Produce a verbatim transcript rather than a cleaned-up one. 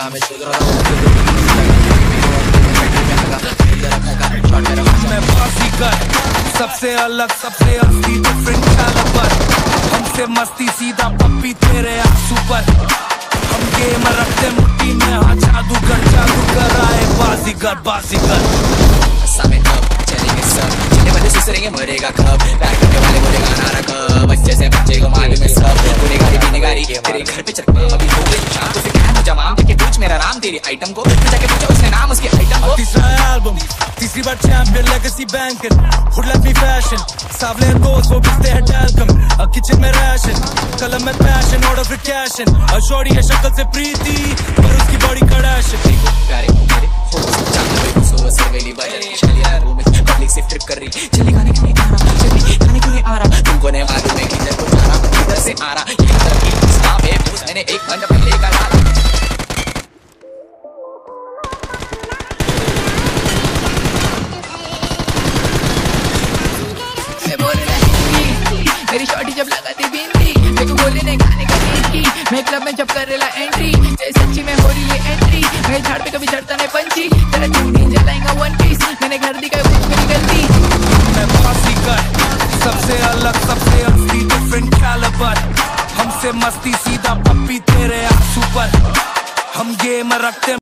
मैं बाजीगर, सबसे अलग सबसे असली डिफरेंट कैलिबर। हमसे मस्ती सीधा पप्पी तेरे आंसू पर। हम गेम रखते मुट्ठी में, हाँ जादूगर जादूगर आए बाजीगर बाजीगर। चलेंगे सब, चलने वाले सुसरेंगे मरेगा कब। बैक करने वाले बोलेगा नारा कब। बच्चे से बच्चे को मालूम है सब। गुनेगारी पीनेगारी तेरे घर पे चक्कर अभी हो गई शाम को। फिर जमाम जाके पूछ मेरा नाम तेरी आइटम को। फिर जाके पूछा उसने नाम उसके आइटम को। तीसरा एल्बम, तीसरी बार champion, legacy banking, hood like me fashion. सावले दोस्त वो बिकते हैं टैल्कम, किचन में राशन, कलम में पैशन, ऑर्डर फिर कैशन। शॉर्टी है शक्ल से प्रीति पर उसकी बॉडी कड़ाशन। प्यारे हो मेरे सुबह से वेली बजे चली आ रूम में पब्लिक से ट्रिप कर रही। चली खाने क्यों नहीं आ रहा, चली खाने क्यों नहीं आ रहा। तुमको नहीं मालूम है किधर को जा रहा, किधर से आ रहा। ये तरफ की स्टाफ है पूछ मैंने एक घंटा पहले करा। मेरी शॉर्टी जब लगाती बिंदी, मेरे को बोले नहीं खाने का नींद की। मैं क्लब में जब करेला एंट्री, सच्ची में हो रही है एंट्री। मैं झाड़ पे कभी चढ़ता नहीं पंची, तेरा चूड़ी जलाएगा वन पीस। मैंने घर दी कभी कुछ मेरी गलती। मैं बाजीगर, सबसे अलग सबसे असली डिफरेंट कैलिबर। हमसे मस्ती सीधा पप्पी तेरे आंसू पर। हम गेम रखते